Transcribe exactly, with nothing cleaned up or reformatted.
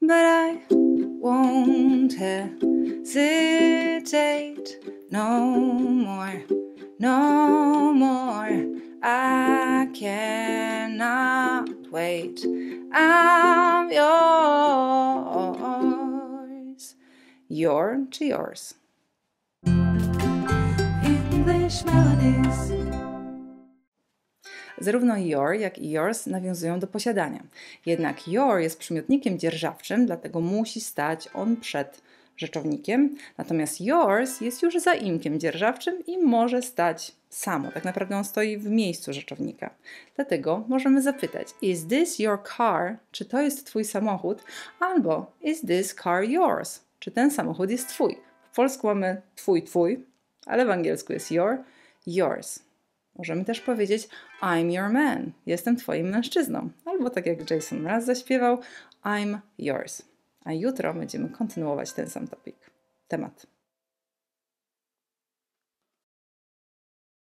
but I won't hesitate no more, no more. I cannot wait. I'm yours. Your czy yours? English melodies. Zarówno your, jak i yours nawiązują do posiadania. Jednak your jest przymiotnikiem dzierżawczym, dlatego musi stać on przed rzeczownikiem, natomiast yours jest już zaimkiem dzierżawczym i może stać samo. Tak naprawdę on stoi w miejscu rzeczownika. Dlatego możemy zapytać: is this your car? Czy to jest twój samochód? Albo is this car yours? Czy ten samochód jest twój? W polsku mamy twój, twój, ale w angielsku jest your, yours. Możemy też powiedzieć I'm your man. Jestem twoim mężczyzną. Albo tak jak Jason Mraz zaśpiewał I'm yours. A jutro będziemy kontynuować ten sam topik, temat.